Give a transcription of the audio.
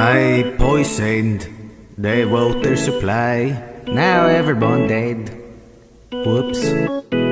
I poisoned the water supply. Now everyone dead. Whoops.